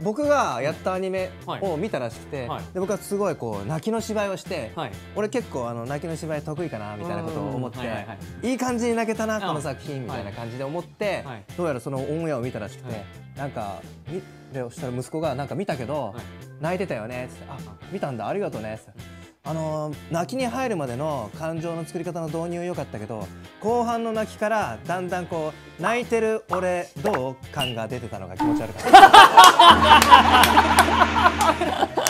僕がやったアニメを見たらしくて、で僕はすごいこう泣きの芝居をして、俺結構泣きの芝居得意かなみたいなことを思って、いい感じに泣けたなこの作品みたいな感じで思って、どうやらそのオンエアを見たらしくて、なんかそしたら息子がなんか見たけど泣いてたよねって、あ見たんだありがとうねって。泣きに入るまでの感情の作り方の導入良かったけど、後半の泣きからだんだんこう泣いてる俺どう感が出てたのが気持ち悪かった。